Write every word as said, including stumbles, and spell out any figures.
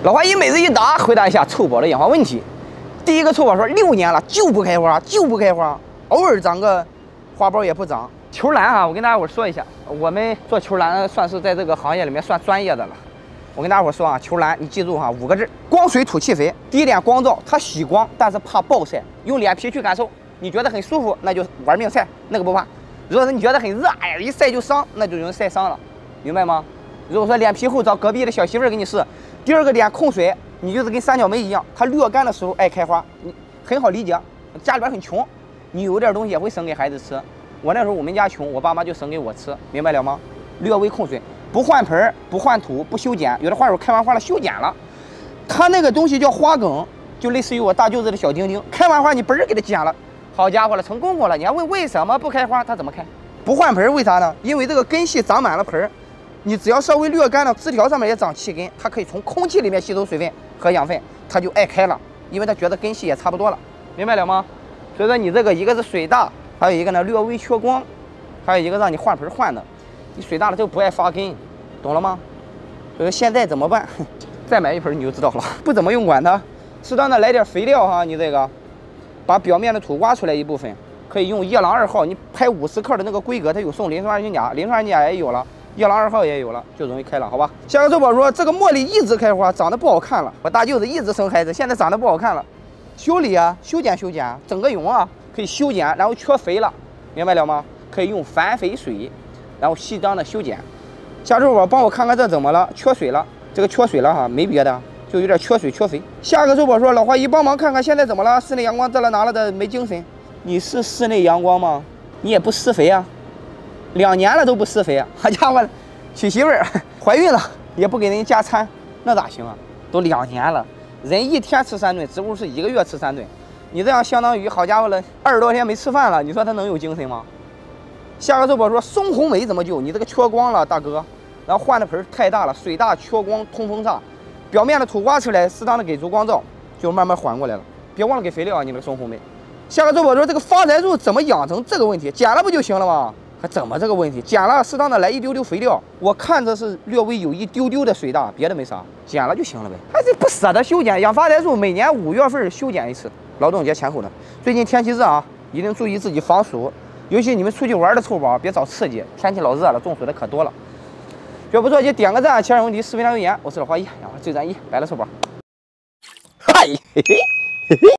老花一每日一答，回答一下臭宝的养花问题。第一个臭宝说，六年了就不开花，就不开花，偶尔长个花苞也不长。球兰啊，我跟大家伙说一下，我们做球兰算是在这个行业里面算专业的了。我跟大家伙说啊，球兰你记住哈、啊，五个字：光水土气肥。第一点，光照，它喜光，但是怕暴晒，用脸皮去感受。你觉得很舒服，那就玩命晒，那个不怕。如果是你觉得很热，哎呀一晒就伤，那就容易晒伤了，明白吗？如果说脸皮厚，找隔壁的小媳妇儿给你试。第二个点，控水，你就是跟三角梅一样，它略干的时候爱开花，你很好理解。家里边很穷，你有点东西也会省给孩子吃。我那时候我们家穷，我爸妈就省给我吃，明白了吗？略微控水，不换盆，不换土，不修剪。有的花友开完花了修剪了，它那个东西叫花梗，就类似于我大舅子的小丁丁，开完花你嘣儿给它剪了，好家伙了，成功过了。你还问为什么不开花？它怎么开？不换盆，为啥呢？因为这个根系长满了盆，你只要稍微略干了，枝条上面也长气根，它可以从空气里面吸收水分和养分，它就爱开了，因为它觉得根系也差不多了，明白了吗？所以说你这个一个是水大，还有一个呢略微缺光，还有一个让你换盆换的，你水大了就不爱发根，懂了吗？所以说现在怎么办？再买一盆你就知道了。不怎么用管它，适当的来点肥料哈，你这个把表面的土挖出来一部分，可以用叶郎二号，你拍五十克的那个规格，它有送磷酸二氢钾，磷酸二氢钾也有了。叶郎二号也有了，就容易开了，好吧？下个周宝说，这个茉莉一直开花，长得不好看了。我大舅子一直生孩子，现在长得不好看了，修理啊，修剪修剪，整个用啊，可以修剪，然后缺肥了，明白了吗？可以用反肥水，然后适当的修剪。下周宝帮我看看这怎么了？缺水了，这个缺水了哈，没别的，就有点缺水缺肥。下个周宝说，老花姨帮忙看看现在怎么了？室内阳光这了那了的没精神。你是室内阳光吗？你也不施肥啊？两年了都不施肥，好家伙，娶媳妇儿怀孕了也不给人加餐，那咋行啊？都两年了，人一天吃三顿，植物是一个月吃三顿，你这样相当于好家伙了，二十多天没吃饭了，你说他能有精神吗？下个周宝说松红梅怎么救？你这个缺光了，大哥，然后换的盆太大了，水大缺光，通风差，表面的土挖出来，适当的给足光照，就慢慢缓过来了。别忘了给肥料啊，你那个松红梅。下个周宝说这个发财树怎么养成这个问题？剪了不就行了吗？还怎么这个问题？剪了，适当的来一丢丢肥料，我看着是略微有一丢丢的水大，别的没啥，剪了就行了呗。还是不舍得修剪，养发财树每年五月份修剪一次，劳动节前后的。最近天气热啊，一定注意自己防暑，尤其你们出去玩的臭宝，别找刺激，天气老热了，中暑的可多了。觉得不错就点个赞，切上问题，视频留言，我是老花一，养花最专一，来了臭宝。嗨，嘿嘿嘿嘿。